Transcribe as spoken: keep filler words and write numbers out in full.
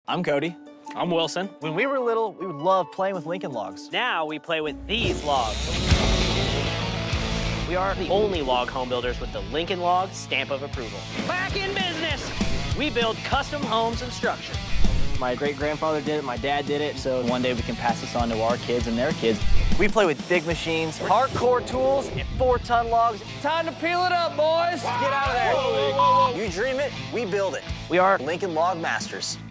I'm Cody. I'm Wilson. When we were little, we would love playing with Lincoln logs. Now we play with these logs. We are the only log home builders with the Lincoln Log stamp of approval. Back in business! We build custom homes and structures. My great-grandfather did it, my dad did it, so one day we can pass this on to our kids and their kids. We play with big machines, hardcore tools, and four-ton logs. Time to peel it up, boys! Get out of there! Whoa, whoa, whoa. You dream it, we build it. We are Lincoln Log Masters.